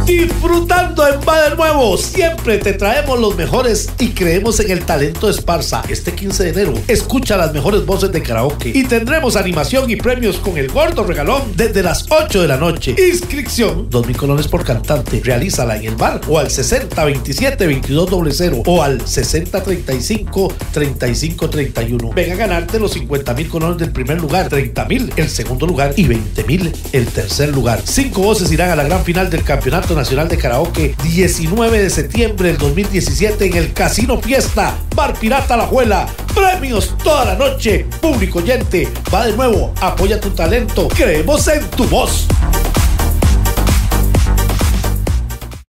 Disfrutando en Va de Nuevo, siempre te traemos los mejores y creemos en el talento de Esparza. Este 15 de enero, escucha las mejores voces de karaoke y tendremos animación y premios con el gordo regalón desde las 8 de la noche. Inscripción, 2,000 colones por cantante. Realízala en el bar o al 6027-2200 o al 6035-3531. Ven a ganarte los 50,000 colones del primer lugar, 30,000 el segundo lugar y 20,000 el tercer lugar. 5 voces irán a la gran final del Campeonato Nacional de Karaoke 19 de septiembre del 2017 en el Casino Fiesta, Bar Pirata La Juela. Premios toda la noche. Público oyente, Va de Nuevo, apoya tu talento. Creemos en tu voz.